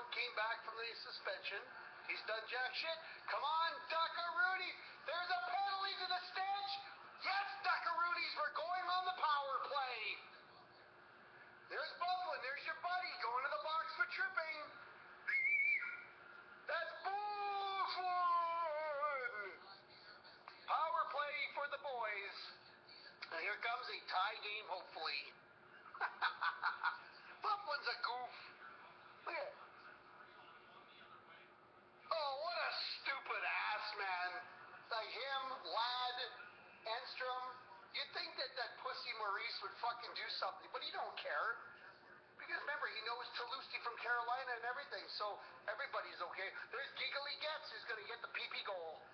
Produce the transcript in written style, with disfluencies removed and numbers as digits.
came back from the suspension. He's done jack shit. Come on, Duckaroonie. There's a penalty to the stench. Yes, Duckaroonies, we're going on the power play. There's Bufflin. There's your buddy going to the box for tripping. That's Bufflin. Power play for the boys. And here comes a tie game, hopefully. Bufflin's a goof. Look at it. Oh, what a stupid ass, man. Like him, Ladd, Enstrom. You'd think that pussy Maurice would fucking do something, but he don't care. Because remember, he knows Toulouse from Carolina and everything, so everybody's okay. There's Giggly Getz who's going to get the pee-pee goal.